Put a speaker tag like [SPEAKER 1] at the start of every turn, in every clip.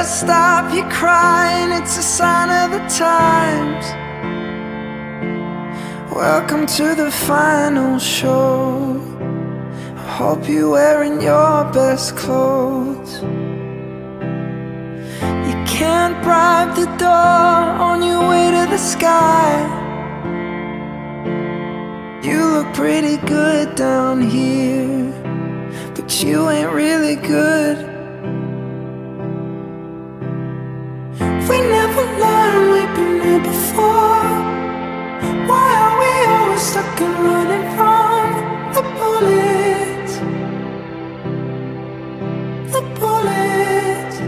[SPEAKER 1] Just stop your crying, it's a sign of the times. Welcome to the final show. I hope you're wearing your best clothes. You can't bribe the door on your way to the sky. You look pretty good down here, but you ain't really good. We never learned, we've been here before. Why are we always stuck and running from the bullets? The bullets.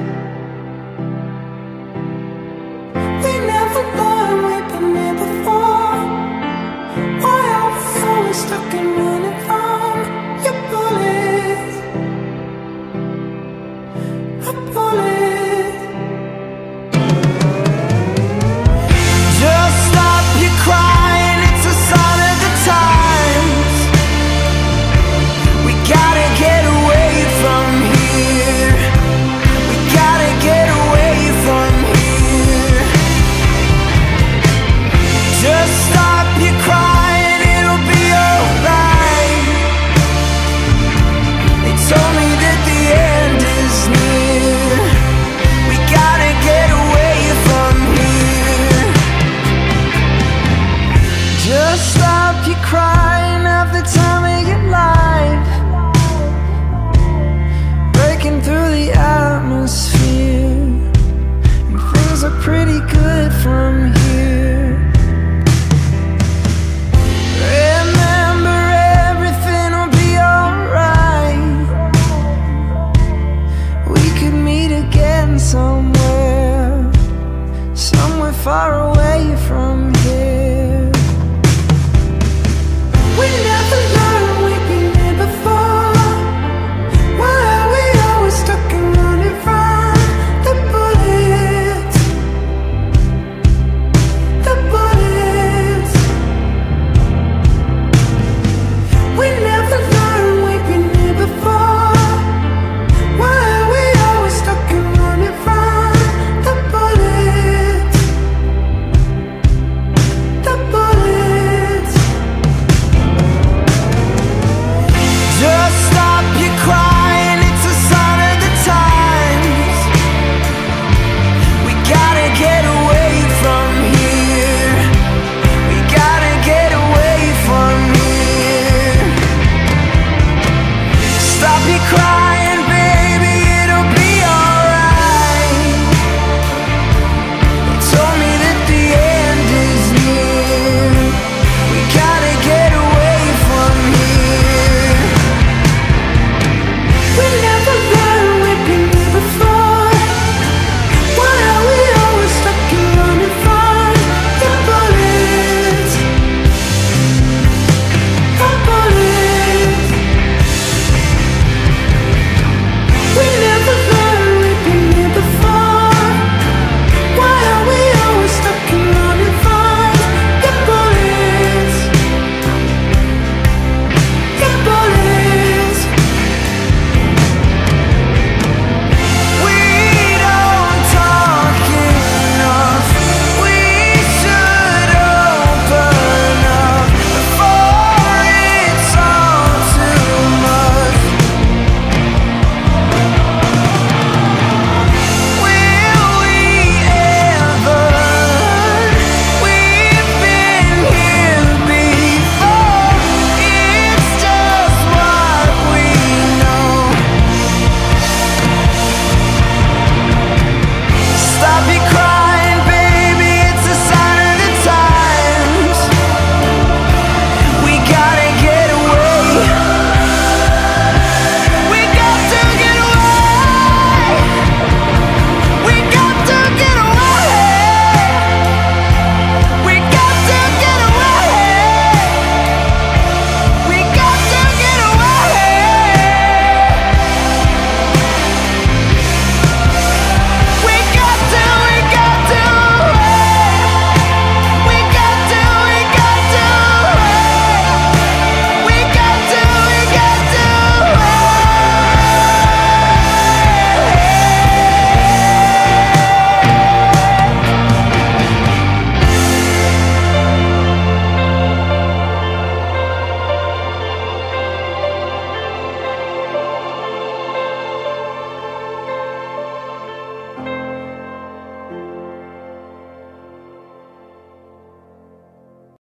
[SPEAKER 1] We never learned, we've been here before. Why are we always stuck and running from your bullets? The bullets. Crying, it's a sign of the times. We gotta get away from here. We gotta get away from here. Just stop your crying, it'll be alright. They told me that the end is near. We gotta get away from here. Just stop your crying, have the time of your life. Breaking through the atmosphere, and things are pretty good from here. Remember, everything will be alright. We could meet again somewhere, somewhere far away from here.